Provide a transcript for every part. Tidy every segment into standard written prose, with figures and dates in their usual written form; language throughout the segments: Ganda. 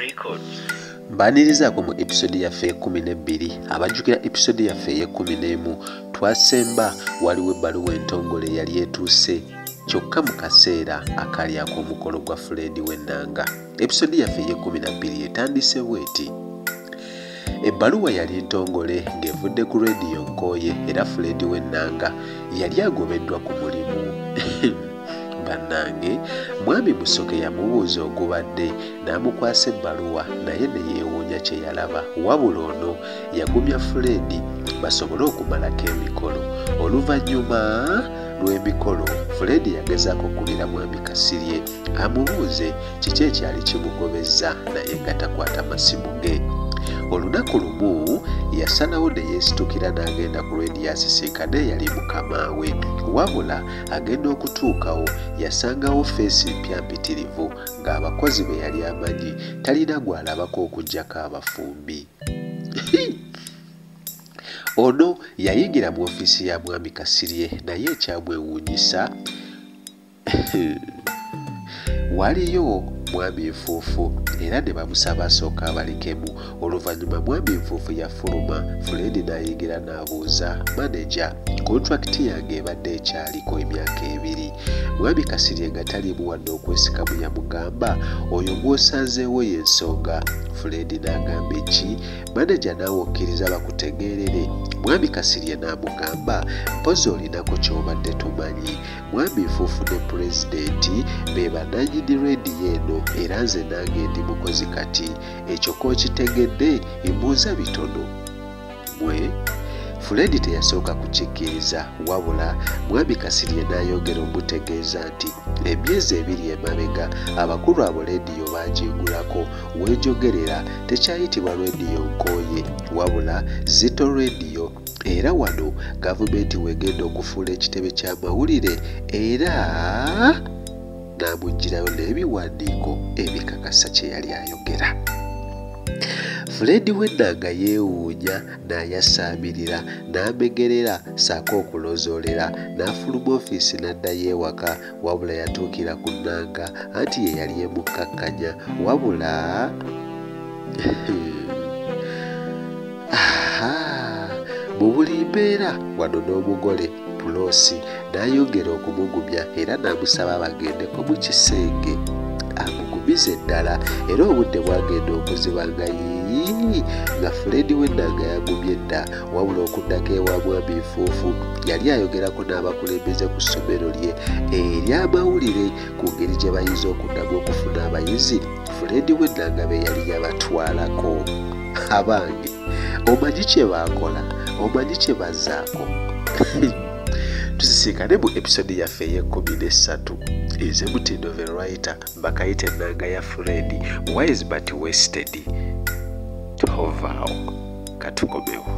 Mbanirizaako mu episode yaffe 12 abajjukira episode yaffe 11 twasemba waliwo ebbaluwa entongole yali etuuse kyokka mu kaseera akali ak'omukolo gwa Fred w'Ennanga. Episode yaffe 12 etandise bw'eti. Ebbaluwa yali entongole ng'evudde ku rediyo Nkooye era Fred w'Ennanga yali agobeddwa ku mulimu. Bannange mwami Musoke yamubuuza ogubadde n'amukwasa ebbaluwa naye ne yeewuunya kye yalaba, wabula ono yagumya Fred basobole okumalako emikolo. Oluvannyuma lw'emikolo Fred yagezaako okubira mwami Kasirye amubuuze kiki ekyali kimugobezza naye nga takwata masimu ge. Olunaku lumu yasalawo ne yeesitukira n'agenda ku rediyo asisinkane yali mukama we, wabula agenda okutuukawo yasangawo feesi mpya mpitirivu ng'abakozi be yali amanyi talina gw'alabako okuggyako abafumbi. Ono yayingira mu ofiisi ya mwami Kasirye naye ekyamwewuunyisa waliyo mwami Nfuufu era ne bamusaba asooka abalekemu. Oluvannyuma mwami Nfuufu yafuluma, Fred n'ayingira n'abuuza maneja, kontrakiti yange ebadde ekyaliko emyaka 2. Mwami Kasirye nga taliimu wadde okwesikamu yamugamba oyo gw'osanzeewo y'ensonga. Fred n'agamba eki? Maneja naawe okkiriza bakutegeerere. Mwami Kasirye n'amugamba mpozi olinako ky'obadde tumanyi. Mwami Nfuufu ne pulezidenti be bannannyini rediyo eno era nze nange ndi mukozi kati. Ekyo k'okitegedde embuuza bitono. Mwe Fred teyasooka kukikkiriza, wabula mwami Kasirye n'ayongera omutegeeza nti emyezi 2 emabega abakulu abo rediyo baagingulako, weejogerera tekyayitibwa rediyo Nkooye wabula Zito rediyo, era wano gavumenti wegenda okufuula ekitebe ky'amawulire era n'amugirayo n'ebiwandiiko ebikakasa kye yali ayogera. Fred w'Ennanga yeewuunya n'ayasaamirira n'amegerera saako okulozoolera n'afuluma ofiisi n'addayo ewaka, wabula yatuukira ku Nnanga anti ye yali emukkakkanya wabula mu buli mbeera wano n'omugole Puloosi n'ayongera okumugumya era n'amusaba bagendeko mu kisenge amugumize ddala, era obudde bwagenda okuziba nga yiii nga Fred w'Ennanga yagumye dda, wabula okuddako ewa mwami Nfuufu yali ayogerako n'abakulembeze ku ssomero lye ery'amawulire ku ngeri gye bayinza okuddamu okufuna abayizi. Fred w'Ennanga be yali yabatwalako. Abange omanyi kye baakola, omanyi kye bazzaako. Tusisinkane mu episode yaffe ey'e13. Nze Mutindo the writer mbakayita Ennanga ya Fred, wise but wasted. Tovaawo katukomewo.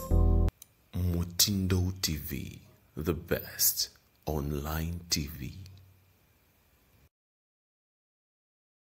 Mutindo TV, the best online TV.